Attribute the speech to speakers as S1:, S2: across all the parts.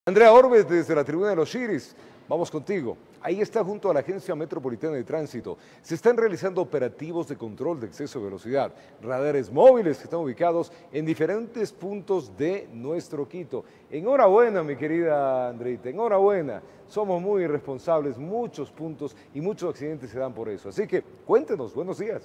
S1: Andrea Orbes, desde la tribuna de los Shiris, vamos contigo. Ahí está junto a la Agencia Metropolitana de Tránsito. Se están realizando operativos de control de exceso de velocidad, radares móviles que están ubicados en diferentes puntos de nuestro Quito. Enhorabuena, mi querida Andreita, enhorabuena. Somos muy responsables, muchos puntos y muchos accidentes se dan por eso. Así que cuéntenos, buenos días.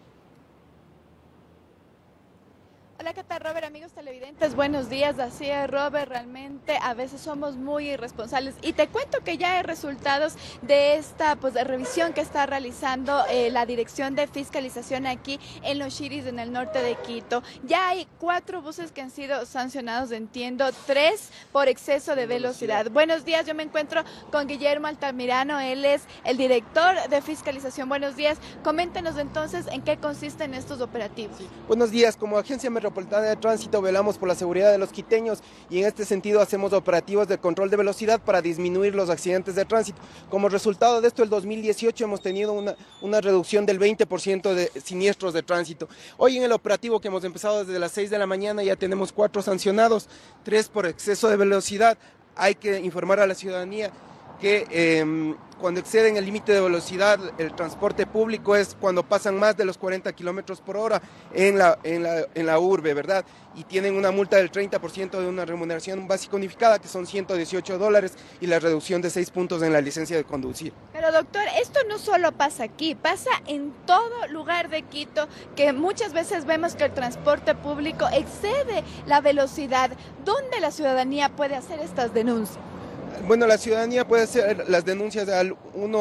S2: Hola, ¿qué tal, Robert? Amigos televidentes, buenos días. Así es, Robert, realmente a veces somos muy irresponsables. Y te cuento que ya hay resultados de esta de revisión que está realizando la Dirección de Fiscalización aquí en Los Shiris, en el norte de Quito. Ya hay 4 buses que han sido sancionados, entiendo, 3 por exceso de velocidad. Buenos días, yo me encuentro con Guillermo Altamirano, él es el director de fiscalización. Buenos días, coméntenos entonces en qué consisten estos operativos.
S3: Buenos días, como Agencia Metropolitana de Tránsito velamos por la seguridad de los quiteños y en este sentido hacemos operativos de control de velocidad para disminuir los accidentes de tránsito. Como resultado de esto, el 2018 hemos tenido una reducción del 20% de siniestros de tránsito. Hoy en el operativo que hemos empezado desde las 6 de la mañana ya tenemos 4 sancionados, 3 por exceso de velocidad. Hay que informar a la ciudadanía que cuando exceden el límite de velocidad, el transporte público es cuando pasan más de los 40 kilómetros por hora en la urbe, ¿verdad? Y tienen una multa del 30% de una remuneración básica unificada, que son $118, y la reducción de 6 puntos en la licencia de conducir.
S2: Pero doctor, esto no solo pasa aquí, pasa en todo lugar de Quito, que muchas veces vemos que el transporte público excede la velocidad. ¿Dónde la ciudadanía puede hacer estas denuncias?
S3: Bueno, la ciudadanía puede hacer las denuncias al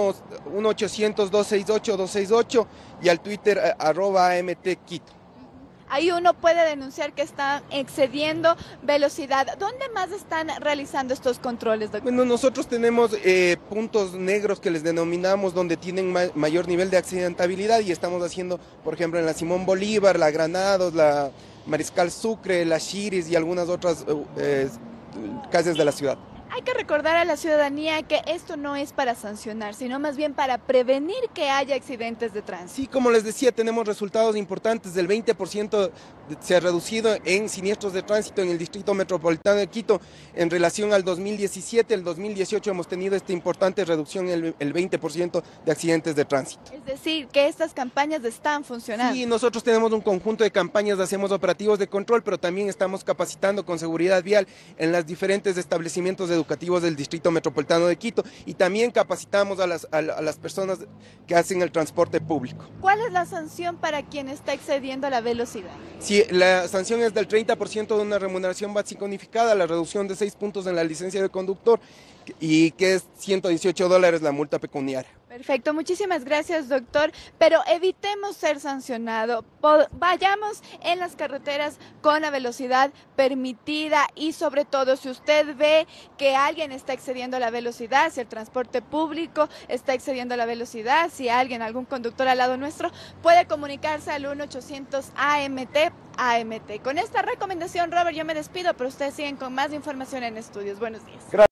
S3: 1-800-268-268 y al Twitter @AMTQuito.
S2: Ahí uno puede denunciar que están excediendo velocidad. ¿Dónde más están realizando estos controles, doctor?
S3: Bueno, nosotros tenemos puntos negros que les denominamos donde tienen mayor nivel de accidentabilidad y estamos haciendo, por ejemplo, en la Simón Bolívar, la Granados, la Mariscal Sucre, la Shiris y algunas otras calles de la ciudad.
S2: Hay que recordar a la ciudadanía que esto no es para sancionar, sino más bien para prevenir que haya accidentes de tránsito.
S3: Sí, como les decía, tenemos resultados importantes. Del 20% se ha reducido en siniestros de tránsito en el Distrito Metropolitano de Quito en relación al 2017. El 2018 hemos tenido esta importante reducción en el 20% de accidentes de tránsito.
S2: Es decir, que estas campañas están funcionando.
S3: Sí, nosotros tenemos un conjunto de campañas, hacemos operativos de control, pero también estamos capacitando con seguridad vial en los diferentes establecimientos educativos del Distrito Metropolitano de Quito y también capacitamos a las personas que hacen el transporte público.
S2: ¿Cuál es la sanción para quien está excediendo la velocidad?
S3: Sí, la sanción es del 30% de una remuneración básica unificada, la reducción de 6 puntos en la licencia de conductor y que es $118 la multa pecuniaria.
S2: Perfecto, muchísimas gracias, doctor, pero evitemos ser sancionados, vayamos en las carreteras con la velocidad permitida y sobre todo si usted ve que alguien está excediendo la velocidad, si el transporte público está excediendo la velocidad, si algún conductor al lado nuestro, puede comunicarse al 1-800-AMT. Con esta recomendación, Robert, yo me despido, pero ustedes siguen con más información en Estudios. Buenos días.